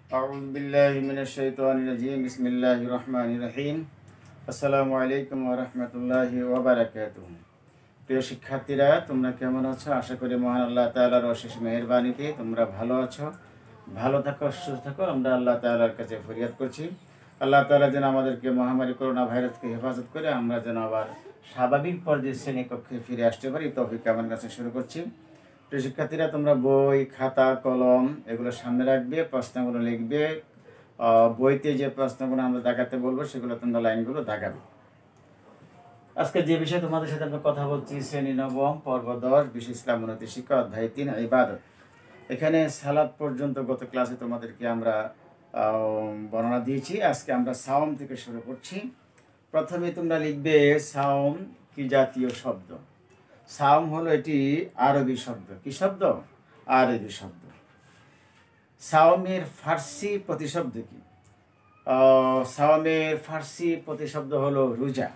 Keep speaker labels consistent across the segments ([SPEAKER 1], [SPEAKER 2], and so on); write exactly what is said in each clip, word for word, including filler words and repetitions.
[SPEAKER 1] أعوذ بالله من الشيطان الرجيم بسم الله الرحمن الرحيم আসসালামু আলাইকুম ওয়া রাহমাতুল্লাহি ওয়া বারাকাতুহু। প্রিয় শিক্ষার্থীরা, তোমরা কেমন আছো? আশা করি মহান আল্লাহ তাআলার অশেষ মেহেরবানিতে তোমরা ভালো আছো। ভালো থাকো, সুস্থ থাকো। আমরা আল্লাহ তাআলার কাছে ফরিয়াদ করছি, আল্লাহ তাআলা যেন আমাদেরকে মহামারী করোনা ভাইরাসকে হেফাজত করে আমরা যেন আবার স্বাভাবিক পর্যায়ে শ্রেণীকক্ষে ফিরে আসতে পারি। তৌফিক আমার কাছে শুরু করছি। প্রিয় শিক্ষার্থীরা, তোমরা বই, খাতা, কলম এগুলো সামনে রাখবে, প্রশ্নগুলো লিখবে। বইতে যে প্রশ্নগুলো আমরা দাগাতে বলবো সেগুলো তোমরা লাইনগুলো দাগাবে। আজকে যে বিষয়ে তোমাদের সাথে আমরা কথা বলছি, শ্রেণী নবম, পর্ব দশ, বিষয় ইসলাম উন্নতি শিক্ষা, অধ্যায় তিন, ইবাদত। এখানে সালাত পর্যন্ত গত ক্লাসে তোমাদেরকে আমরা বর্ণনা দিয়েছি। আজকে আমরা সাওম থেকে শুরু করছি। প্রথমে তোমরা লিখবে সাওম কি জাতীয় শব্দ। সাওম হলো এটি আরবি শব্দ। কি শব্দ? আরবি শব্দ। সাওমের ফার্সি প্রতিশব্দ কি? সাওমের ফার্সি প্রতিশব্দ হলো রোজা।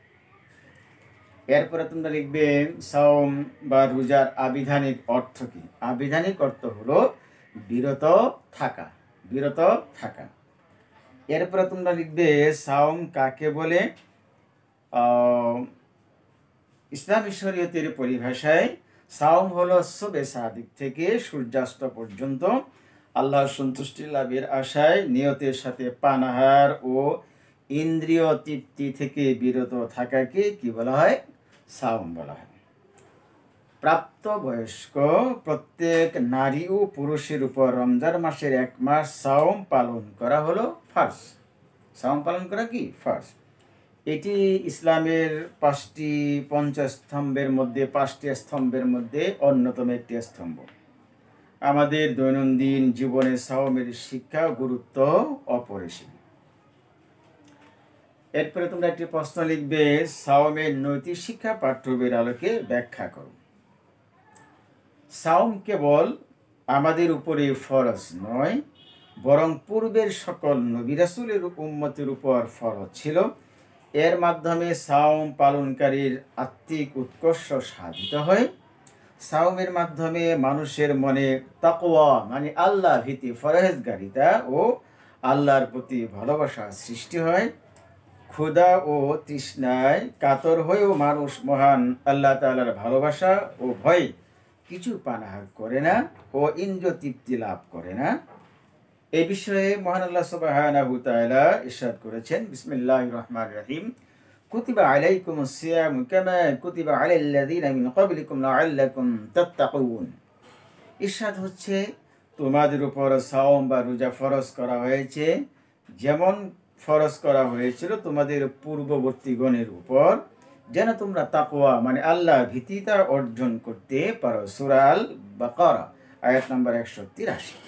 [SPEAKER 1] এরপরে তোমরা লিখবে সাওম বা রোজার আবিধানিক অর্থ কি? আবিধানিক অর্থ হলো বিরত থাকা, বিরত থাকা। এরপরে তোমরা লিখবে সাওম কাকে বলে? ইসলামী শরীয়তের পরিভাষায় সাওম হলো সুবে সাদিক থেকে সূর্যাস্ত পর্যন্ত আল্লাহর সন্তুষ্টি লাভের আশায় নিয়তের সাথে পানাহার ও ইন্দ্রিয় তৃপ্তি থেকে বিরত থাকাকে কি বলা হয়? সাওম বলা হয়। প্রাপ্তবয়স্ক প্রত্যেক নারী ও পুরুষের উপর রমজান মাসের এক মাস সাওম পালন করা হলো ফার্জ। সাওম পালন করা কি? ফার্জ। এটি ইসলামের পাঁচটি পঞ্চস্তম্ভের মধ্যে পাঁচটি স্তম্ভের মধ্যে অন্যতম একটি স্তম্ভ। আমাদের দৈনন্দিন জীবনে সাওমের শিক্ষা গুরুত্ব অপরিসীম। এরপরে তোমরা একটি প্রশ্ন লিখবে, সাওমের নৈতিক শিক্ষা পাঠ্যবইয়ের আলোকে ব্যাখ্যা করো। সাওম কেবল আমাদের উপরে ফরজ নয়, বরং পূর্বের সকল নবী রাসূলের উম্মতের উপর ফরজ ছিল। এর মাধ্যমে সাওম পালনকারীর আত্মিক উৎকর্ষ সাধিত হয়। সাওমের মাধ্যমে মানুষের মনে তাকওয়া মানে আল্লাহ ভীতি, ফরহেজগারিতা ও আল্লাহর প্রতি ভালোবাসা সৃষ্টি হয়। ক্ষুধা ও তৃষ্ণায় কাতর হয়েও মানুষ মহান আল্লাহ তাআলার ভালোবাসা ও ভয়ে কিছু পানাহার করে না ও ইন্দ্রিয় তৃপ্তি লাভ করে না। এই বিষয়ে মহান আল্লাহ সুবহানাহু ওয়া তাআলা ইরশাদ করেছেন, বিসমিল্লাহির রহমানির রহিম, কুতিবা আলাইকুমুস সিয়ামু কামা কুতিবা আলাল্লাযীনা মিন ক্বাবলিকুম লাআল্লাকুম তাত্তাকুন। ইরশাদ হচ্ছে, তোমাদের উপর সাওম বা রোজা ফরজ করা হয়েছে যেমন ফরজ করা হয়েছিল তোমাদের পূর্ববর্তীগণের উপর, যেন তোমরা তাকওয়া মানে আল্লাহ ভীতিতা অর্জন করতে পারো। সূরা আল বাকারা আয়াত নম্বর একশো তিরাশি।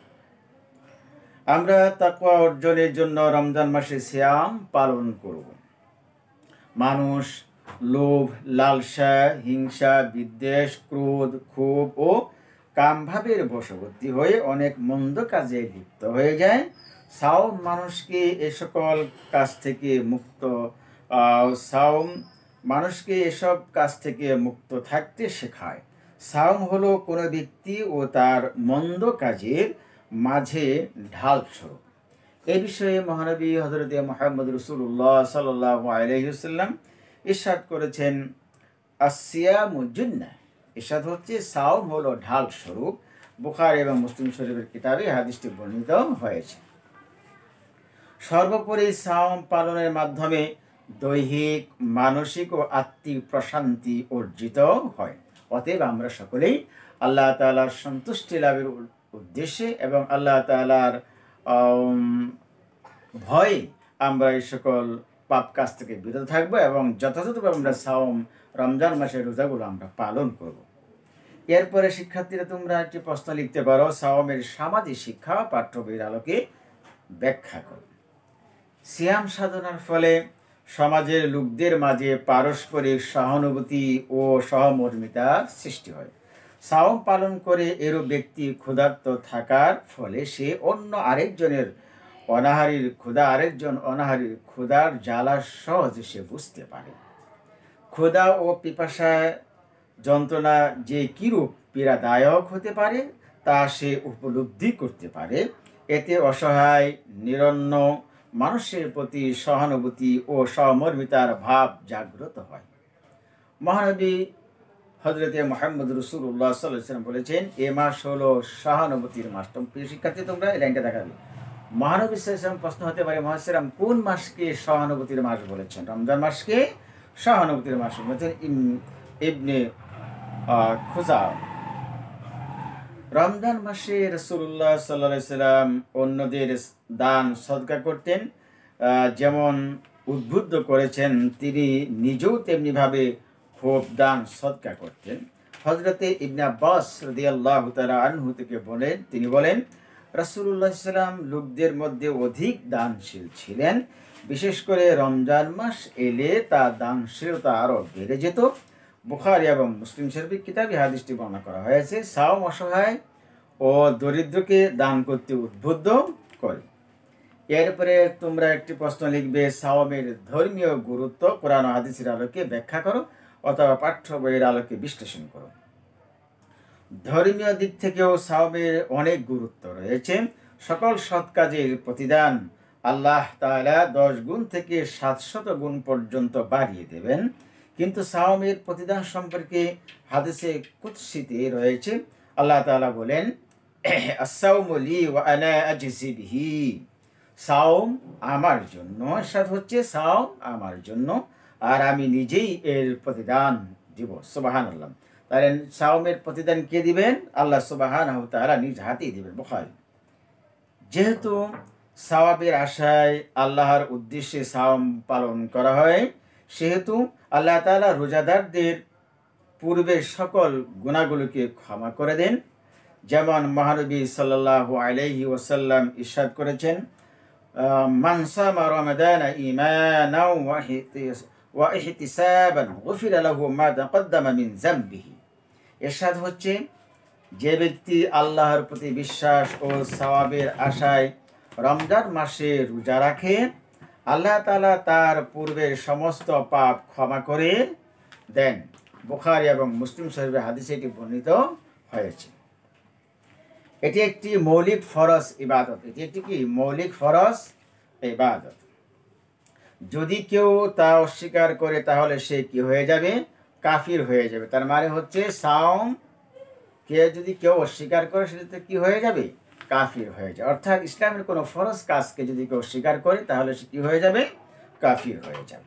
[SPEAKER 1] আমরা তাকওয়া অর্জনের জন্য রমজান মাসে সিয়াম পালন করব। মানুষ লোভ, লালসা, হিংসা, বিদ্বেষ, ক্রোধ, ক্ষোভ ও কামভাবের বশবর্তী হয়ে অনেক মন্দ কাজে লিপ্ত হয়ে যায়। সাওম মানুষকে এ সকল কাজ থেকে মুক্ত সাওম মানুষকে এসব কাজ থেকে মুক্ত থাকতে শেখায়। সাওম হলো কোনো ব্যক্তি ও তার মন্দ কাজের মাঝে ঢাল স্বরূপ। এই বিষয়ে মহানবী হযরত মুহাম্মদ রাসূলুল্লাহ সাল্লাল্লাহু আলাইহি ওয়াসাল্লাম ইরশাদ করেছেন, আসিয়ামু জুন্নাহ। ইরশাদ হচ্ছে সাওম হলো ঢাল স্বরূপ। বুখারী এবং মুসলিম শরীফের কিতাবে হাদিসটি বর্ণিত হয়েছে। সর্বোপরি সাওম পালনের মাধ্যমে দৈহিক, মানসিক ও আত্মিক প্রশান্তি অর্জিত হয়। অতএব আমরা সকলেই আল্লাহ তাআলার সন্তুষ্টি লাভের উদ্দেশ্যে এবং আল্লাহ তাআলার ভয়ে আমরা এই সকল পাপ কাজ থেকে বিরত থাকবো এবং যথাযথভাবে আমরা সাওম রমজান মাসের রোজাগুলো আমরা পালন করব। এরপরে শিক্ষার্থীরা, তোমরা একটি প্রশ্ন লিখতে পারো, সাওমের সামাজিক শিক্ষা পাঠ্য বইয়ের আলোকে ব্যাখ্যা করো। সিয়াম সাধনার ফলে সমাজের লোকদের মাঝে পারস্পরিক সহানুভূতি ও সহমর্মিতার সৃষ্টি হয়। সাওম পালন করে এরূপ ব্যক্তি ক্ষুধার্ত থাকার ফলে সে অন্য আরেকজনের অনাহারীর ক্ষুধা আরেকজন অনাহারীর ক্ষুধার জ্বালা সহজে সে বুঝতে পারে। ক্ষুধা ও পিপাসা যন্ত্রণা যে কিরূপ পীড়াদায়ক হতে পারে তা সে উপলব্ধি করতে পারে এতে অসহায় নিরন্ন মানুষের প্রতি সহানুভূতি ও সহমর্মিতার ভাব জাগ্রত হয়। মহানবী হজরতে মোহাম্মদ রসুল্লাহ সাল্লাল্লাহু আলাইহি ওয়াসাল্লাম বলেছেন, এ মাস হলো সহানুভূতির মাস। প্রিয় শিক্ষার্থী, তোমরা এই লাইনটা দেখাবে। মহানবী সাল্লাল্লাহু আলাইহি ওয়াসাল্লাম প্রশ্ন হতে পারে, মহাসাল্লাম কোন মাসকে সহানুভূতির মাস বলেছেন? রমজান মাসকে সহানুভূতির মাস বলেছেন ইবনে খুজা। রমজান মাসে রাসূলুল্লাহ সাল্লাল্লাহু আলাইহি ওয়াসাল্লাম অন্যদের দান সদকা করতেন, যেমন উদ্বুদ্ধ করেছেন, তিনি নিজেও তেমনিভাবে খুব দান সদকা করতেন। হযরতে ইবনে আব্বাস রাদিয়াল্লাহু তাআলা আনহু থেকে বলেন, তিনি বলেন, রাসূলুল্লাহ সাল্লাল্লাহু আলাইহি ওয়াসাল্লাম লোকদের মধ্যে অধিক দানশীল ছিলেন। বিশেষ করে রমজান মাস এলে তার দানশীলতা আরও বেড়ে যেত। বুখারী এবং মুসলিম শরীফের কিতাবে হাদিসটি বর্ণনা করা হয়েছে। সাওম অসহায় ও দরিদ্রকে দান করতে উদ্বুদ্ধ করে। এরপরে তোমরা একটি প্রশ্ন লিখবে, সাওমের ধর্মীয় গুরুত্ব কোরআন ও হাদিসের আলোকে ব্যাখ্যা করো অথবা পাঠ্য বইয়ের আলোকে বিশ্লেষণ করো। ধর্মীয় দিক থেকেও সাওমের অনেক গুরুত্ব রয়েছে। সকল সৎ কাজের প্রতিদান আল্লাহ তাআলা দশ গুণ থেকে সাতশত গুণ পর্যন্ত বাড়িয়ে দেবেন। কিন্তু সাওমের প্রতিদান সম্পর্কে হাদিসে কুদসিতে রয়েছে, আল্লাহ তাআলা বলেন, আস-সাওমু লি ওয়া আনা আজজি বিহি। সাওম আমার জন্য, অর্থাৎ হচ্ছে সাওম আমার জন্য, আর আমি নিজেই এর প্রতিদান দিব। সুবহানাল্লাহ। তাহলে সাওমের প্রতিদান কে দিবেন? আল্লাহ সুবহানাহু ওয়া তাআলা নিজ হাতেই দিবেন। বুখারী। যেহেতু সওয়াবের আশায় আল্লাহর উদ্দেশ্যে সাওম পালন করা হয়, সেহেতু আল্লাহ তাআলা রোজাদারদের পূর্বের সকল গুনাহগুলোকে ক্ষমা করে দেন। যেমন মহানবী সাল্লাল্লাহু আলাইহি ওয়াসাল্লাম ইরশাদ করেছেন, মান সামা রমাদানা ঈমানাও ওয়া ইহতিসাবান গুফিরা লাহু মা তাকদ্দামা মিন যামবিহি। ইরশাদ হচ্ছে, যে ব্যক্তি আল্লাহর প্রতি বিশ্বাস ও সওয়াবের আশায় রমজান মাসে রোজা রাখে, আল্লাহ তাআলা তার পূর্বের সমস্ত পাপ ক্ষমা করে দেন। বুখারী এবং মুসলিম শরীফের হাদিসে এটি বর্ণিত হয়েছে। এটি একটি মৌলিক ফরজ ইবাদত। এটি একটি কি মৌলিক ফরজ ইবাদত। যদি কেউ তা অস্বীকার করে তাহলে সে কি হয়ে যাবে? কাফির হয়ে যাবে। তার মানে হচ্ছে সাওম কে যদি কেউ অস্বীকার করে সেটাতে কি হয়ে যাবে? কাফির হয়ে যায়। অর্থাৎ ইসলামের কোনো ফরজ কাজকে যদি কেউ অস্বীকার করে তাহলে সে কি হয়ে যাবে? কাফির হয়ে যাবে।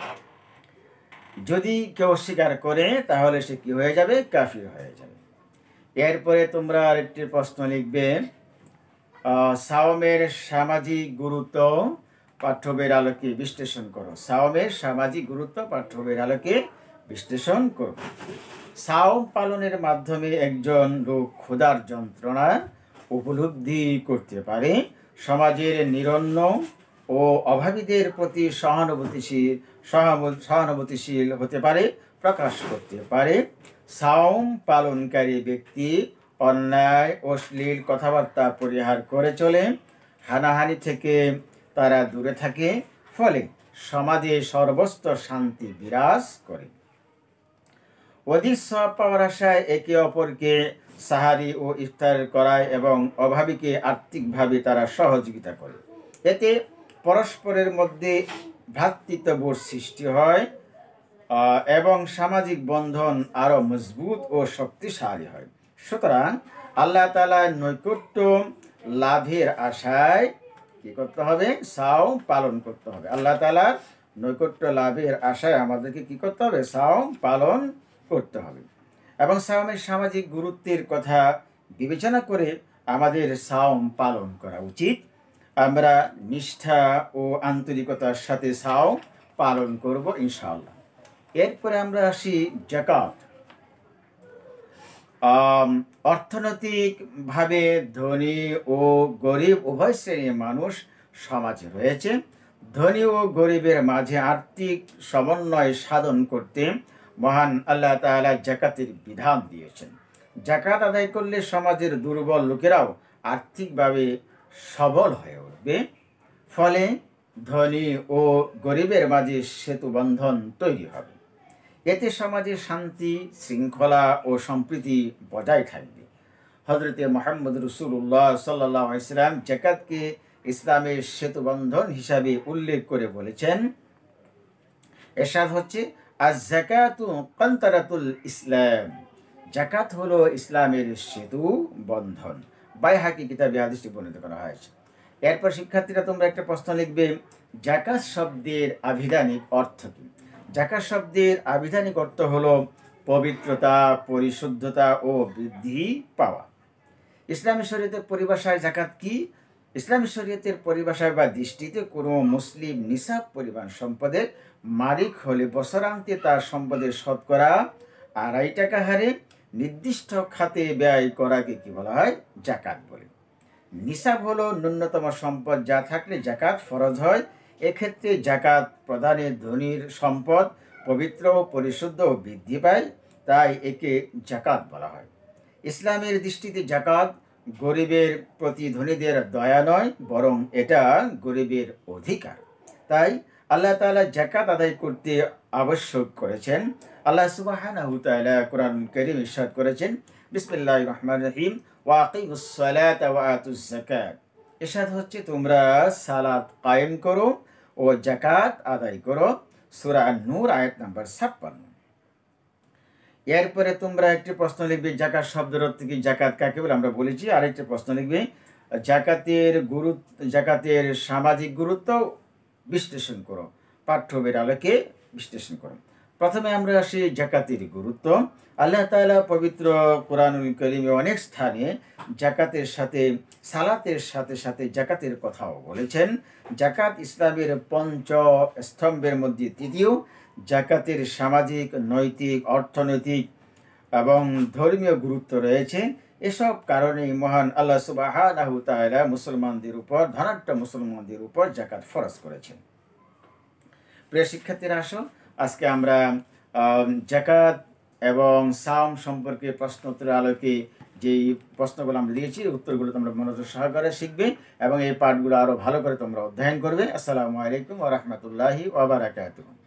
[SPEAKER 1] যদি কেউ অস্বীকার করে তাহলে সে কি হয়ে যাবে? কাফির হয়ে যাবে। এরপরে তোমরা আরেকটি প্রশ্ন লিখবে, সাওমের সামাজিক গুরুত্ব পাঠ্যবইয়ের আলোকে বিশ্লেষণ করো। সাওমের সামাজিক গুরুত্ব পাঠ্যবইয়ের আলোকে বিশ্লেষণ করো। সাওম পালনের মাধ্যমে একজন লোক ক্ষুধার যন্ত্রণা উপলব্ধি করতে পারে, সমাজের নিরন্ন ও অভাবীদের প্রতি সহানুভূতিশীল সহানুভূতিশীল হতে পারে, প্রকাশ করতে পারে। সাওম পালনকারী ব্যক্তি অন্যায় অশ্লীল কথাবার্তা পরিহার করে চলে, হানাহানি থেকে তারা দূরে থাকে, ফলে সমাজে সর্বস্ত শান্তি বিরাজ করে। অধিক সওয়াব পাওয়ার আশায় একে অপরকে সাহারি ও ইফতার করায় এবং অভাবীকে আর্থিকভাবে তারা সহযোগিতা করে। এতে পরস্পরের মধ্যে ভ্রাতৃত্ববোধ সৃষ্টি হয় এবং সামাজিক বন্ধন আরও মজবুত ও শক্তিশালী হয়। সুতরাং আল্লাহ তাআলার নৈকট্য লাভের আশায় কি করতে হবে? সাওম পালন করতে হবে। আল্লাহ তাআলার নৈকট্য লাভের আশায় আমাদেরকে কি করতে হবে? সাওম পালন করতে হবে। এবং সাওমের সামাজিক গুরুত্বের কথা বিবেচনা করে আমাদের সাওম পালন করা উচিত। আমরা নিষ্ঠা ও আন্তরিকতার সাথে সাওম পালন করব ইনশাআল্লাহ। এরপরে আমরা আসি যাকাত। অর্থনৈতিকভাবে ধনী ও গরিব উভয় শ্রেণীর মানুষ সমাজে রয়েছে। ধনী ও গরিবের মাঝে আর্থিক সমন্বয় সাধন করতে মহান আল্লাহ তাআলা যাকাতের বিধান দিয়েছেন। যাকাত আদায় করলে সমাজের দুর্বল লোকেরাও আর্থিকভাবে সবল হয়ে উঠবে। ফলে ধনী ও গরিবের মাঝে সেতুবন্ধন তৈরি হবে। এতে সমাজে শান্তি, শৃঙ্খলা ও সম্প্রীতি বজায় থাকবে। হজরতে মোহাম্মদ রসুল্লাহ সাল্লাহ ইসলাম জাকাতকে ইসলামের সেতুবন্ধন হিসাবে উল্লেখ করে বলেছেন, এরশাদ হচ্ছে আজ জাকাতু কান্তারাতুল ইসলাম, জাকাত হলো ইসলামের সেতু বন্ধন। বাইহাকি কিতাবে হাদিসটি বর্ণিত করা হয়েছে। এরপর শিক্ষার্থীরা তোমরা একটা প্রশ্ন লিখবে, জাকাত শব্দের আবিধানিক অর্থ কি? জাকাত শব্দের আবিধানিক অর্থ হলো পবিত্রতা, পরিশুদ্ধতা ও বৃদ্ধি পাওয়া। ইসলামী শরীয়তের পরিভাষায় জাকাত কি? ইসলামী শরীয়তের পরিভাষায় বা দৃষ্টিতে কোনো মুসলিম নিসাব পরিমাণ সম্পদের মালিক হলে বছরান্তে তার সম্পদের শতকরা আড়াই টাকা হারে নির্দিষ্ট খাতে ব্যয় করাকে কি বলা হয়? জাকাত বলে। নিসাব হলো ন্যূনতম সম্পদ যা থাকলে জাকাত ফরজ হয়। এক্ষেত্রে জাকাত প্রদানে ধনীর সম্পদ পবিত্র, পরিশুদ্ধ ও বৃদ্ধি পায়, তাই একে জাকাত বলা হয়। ইসলামের দৃষ্টিতে জাকাত গরিবের প্রতি ধনীদের দয়া নয়, বরং এটা গরিবের অধিকার। তাই আল্লাহ তাআলা জাকাত আদায় করতে আবশ্যক করেছেন। আল্লাহ সুবহানাহু ওয়া তাআলা কোরআন কারীমে ইরশাদ করেছেন, বিসমিল্লাহির রহমানির রহিম, ওয়া আকিমুস সালাতা ওয়া আতুজ যাকাত। ইরশাদ হচ্ছে তোমরা সালাত কায়েম করো ও জাকাত আদায় করো। সূরা আন-নূর আয়াত নাম্বার ছাপ্পান্ন। এরপরে তোমরা একটি প্রশ্ন লিখবে, জাকাত শব্দের অর্থ কি? জাকাত কাকে বলে আমরা বলেছি। আরেকটি প্রশ্ন লিখবে, জাকাতের গুরুত্ব, জাকাতের সামাজিক গুরুত্ব বিশ্লেষণ করো, পাঠ্য বইয়ের আলোকে বিশ্লেষণ করো। প্রথমে আমরা আসি জাকাতের গুরুত্ব। আল্লাহ তাআলা পবিত্র কোরআনুল কারীমে অনেক স্থানে জাকাতের সাথে সালাতের সাথে সাথে জাকাতের কথাও বলেছেন। জাকাত ইসলামের পঞ্চ স্তম্ভের মধ্যে তৃতীয়। জাকাতের সামাজিক, নৈতিক, অর্থনৈতিক এবং ধর্মীয় গুরুত্ব রয়েছে। এসব কারণেই মহান আল্লাহ সুবহানাহু ওয়া তাআলা মুসলমানদের উপর, ধনাঢ্য মুসলমানদের উপর জাকাত ফরজ করেছেন। প্রিয় শিক্ষার্থীরা, আসো আজকে আমরা জাকাত এবং সাওম সম্পর্কে প্রশ্ন উত্তরের আলোকে যেই প্রশ্নগুলো আমরা দিয়েছি, উত্তরগুলো তোমরা মনোযোগ সহকারে শিখবে এবং এই পাঠগুলো আরও ভালো করে তোমরা অধ্যয়ন করবে। আসসালামু আলাইকুম ওয়া রাহমাতুল্লাহি ওয়া বারাকাতুহু।